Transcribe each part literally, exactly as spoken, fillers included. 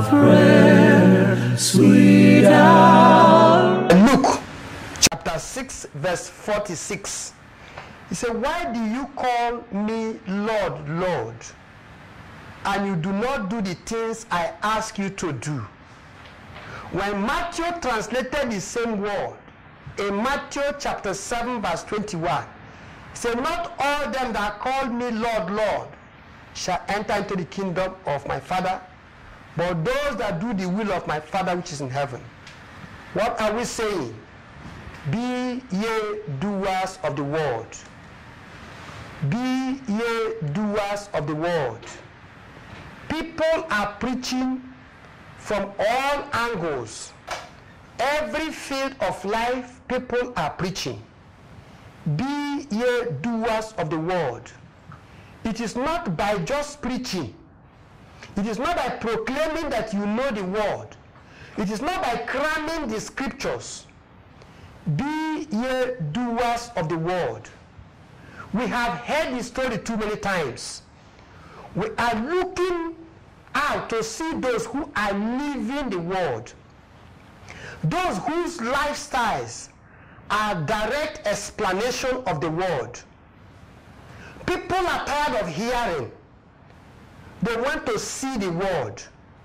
of prayer, sweet hour. Luke chapter six verse forty-six. He said, why do you call me Lord, Lord, and you do not do the things I ask you to do? When Matthew translated the same word in Matthew chapter seven verse twenty-one, he said, not all them that call me Lord, Lord shall enter into the kingdom of my Father, but those that do the will of my Father which is in heaven. What are we saying? Be ye doers of the word. Be ye doers of the word. People are preaching from all angles. Every field of life, people are preaching. Be ye doers of the word. It is not by just preaching. It is not by proclaiming that you know the word. It is not by cramming the scriptures. Be ye doers of the word. We have heard the story too many times. We are looking out to see those who are living the word. Those whose lifestyles are direct explanation of the word. People are tired of hearing. They want to see the word.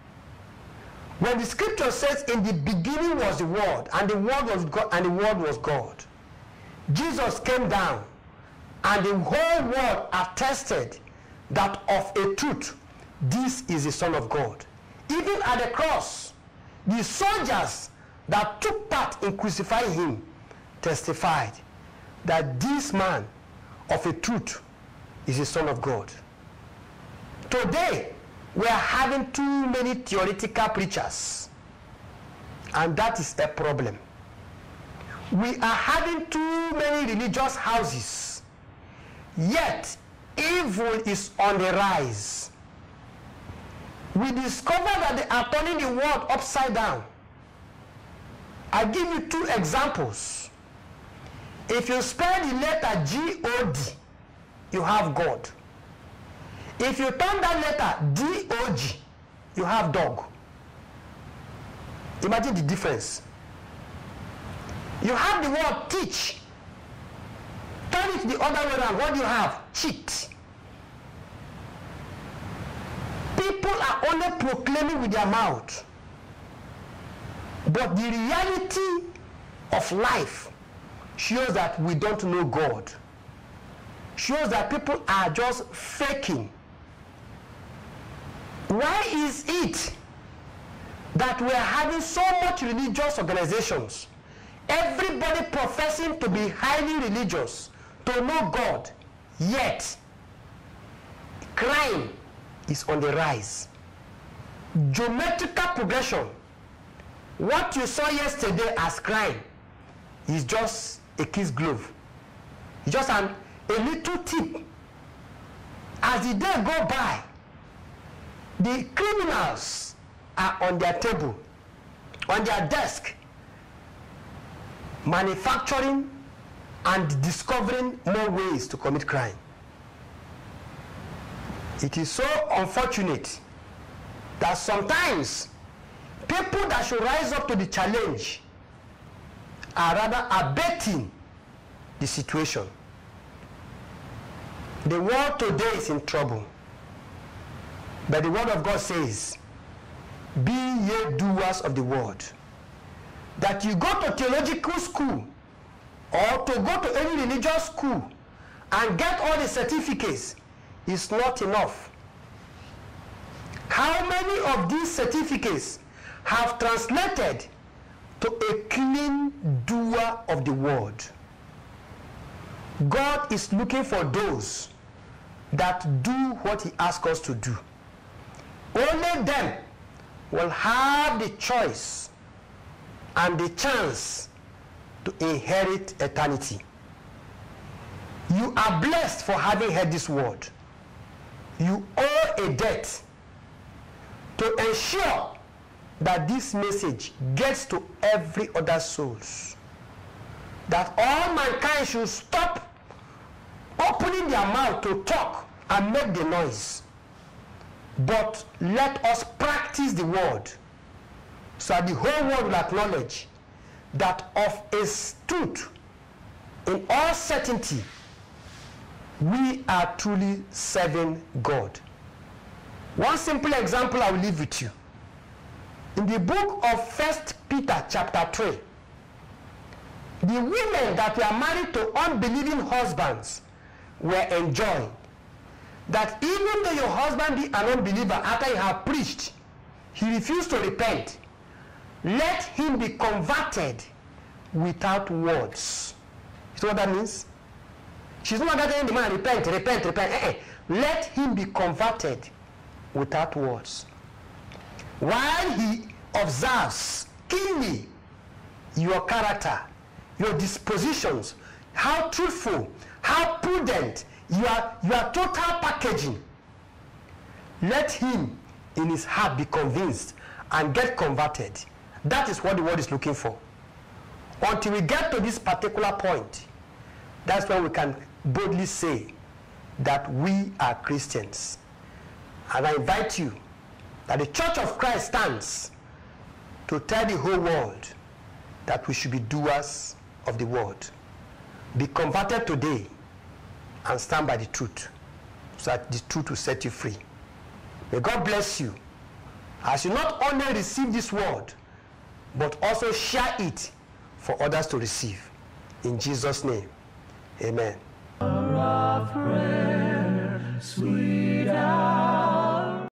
When the scripture says, in the beginning was the word, and the word was God, and the word was God. Jesus came down, and the whole world attested that of a truth, this is the Son of God. Even at the cross, the soldiers that took part in crucifying him testified that this man of a truth is the Son of God. Today, we are having too many theoretical preachers, and that is a problem. We are having too many religious houses, yet evil is on the rise. We discover that they are turning the world upside down. I give you two examples. If you spell the letter G O D, you have God. If you turn that letter D O G, you have dog. Imagine the difference. You have the word teach. Turn it the other way around. What do you have? Cheat. People are only proclaiming with their mouth. But the reality of life shows that we don't know God. Shows that people are just faking. Why is it that we are having so much religious organizations, everybody professing to be highly religious, to know God, yet crime is on the rise? Geometrical progression. What you saw yesterday as crime is just a kid's glove. It's just an, a little tip. As the day go by, the criminals are on their table, on their desk, manufacturing and discovering more ways to commit crime. It is so unfortunate that sometimes people that should rise up to the challenge are rather abetting the situation. The world today is in trouble. But the word of God says, be ye doers of the word. That you go to theological school or to go to any religious school and get all the certificates is not enough. How many of these certificates have translated to a clean doer of the word? God is looking for those that do what he asks us to do. Only them will have the choice and the chance to inherit eternity. You are blessed for having heard this word. You owe a debt to ensure that this message gets to every other souls. That all mankind should stop opening their mouth to talk and make the noise. but let us practice the word, so that the whole world will acknowledge that of a truth, in all certainty, we are truly serving God. One simple example I will leave with you. In the book of First Peter chapter three, the women that were married to unbelieving husbands were enjoined that even though your husband be an unbeliever, after you have preached, he refused to repent, let him be converted without words. You know what that means? She's not telling the man, repent, repent, repent. Eh, eh. Let him be converted without words. While he observes keenly your character, your dispositions, how truthful, how prudent, your, your total packaging. Let him in his heart be convinced and get converted. That is what the word is looking for. Until we get to this particular point, that's when we can boldly say that we are Christians. And I invite you that the Church of Christ stands to tell the whole world that we should be doers of the word. Be converted today and stand by the truth, so that the truth will set you free. May God bless you as you not only receive this word, but also share it for others to receive. In Jesus' name, amen. Prayer, sweet hour.